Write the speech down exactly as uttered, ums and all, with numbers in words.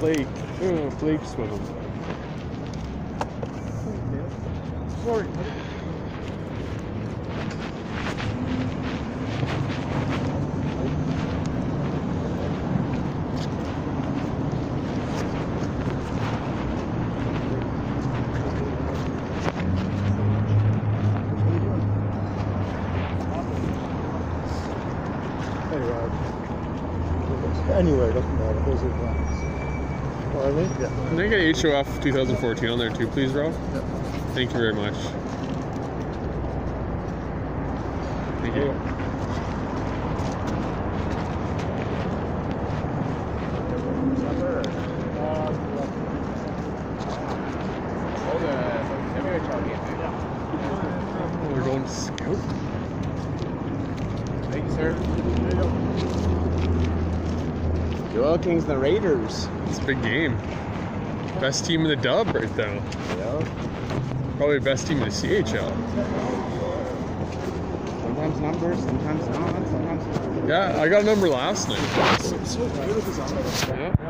flake. Oh, flakes with them. Sorry. Anyway, doesn't matter. Those are plans. Well, I mean, yeah. Can I get H O F twenty fourteen on there too, please, Rob? Yeah. Thank you very much. Thank you. Oh, we're going to scout. Thank you, sir. The Oil Kings and the Raiders. It's a big game. Best team in the dub right now. Yeah. Probably best team in the C H L. Sometimes numbers, sometimes not, sometimes. Yeah, I got a number last night. So good with his arm. Yeah.